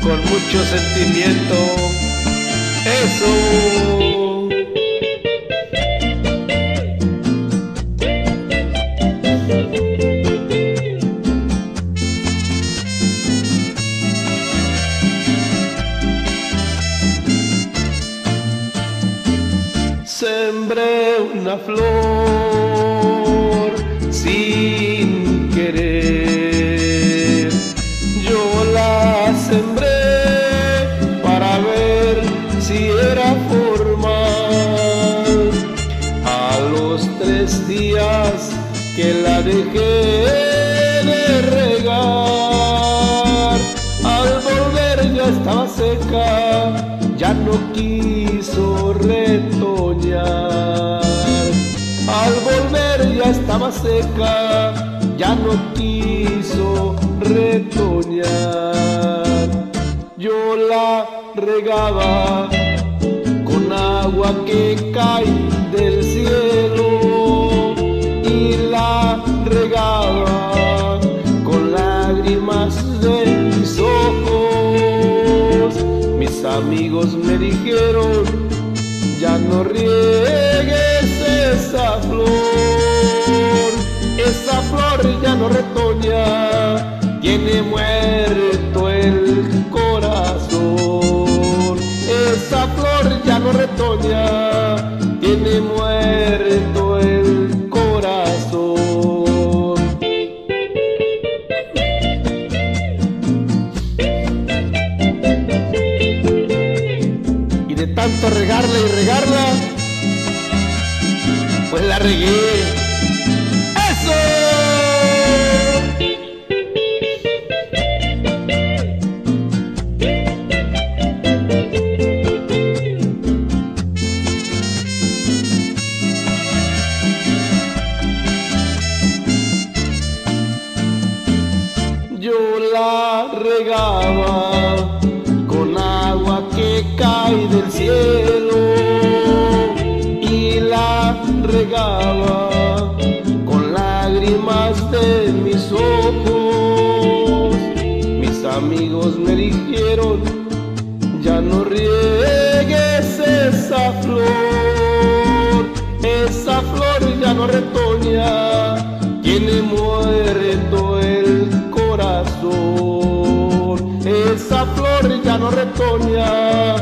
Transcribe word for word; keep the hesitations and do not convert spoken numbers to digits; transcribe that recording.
con mucho sentimiento. Eso. Sembré una flor sin querer, yo la sembré para ver si era formal. A los tres días que la dejé de regar, al volver ya estaba seca, ya no quiso retoñar. Al volver ya estaba seca, ya no quiso retoñar. Yo la regaba con agua que cae del cielo y la regaba con lágrimas de mis ojos. Mis amigos me dijeron: ya no riegues esa flor, esa flor ya no retoña, tiene muerto el corazón. Esa flor ya no retoña, tiene muerto el corazón. Y de tanto regarla y regarla, pues la regué. ¡Eso! Yo la regaba con agua que cae del cielo y la regaba con lágrimas de mis ojos. Mis amigos me dijeron: ya no riegues esa flor, esa flor ya no retoña, tiene muerto el corazón. Esa flor ya no retoña,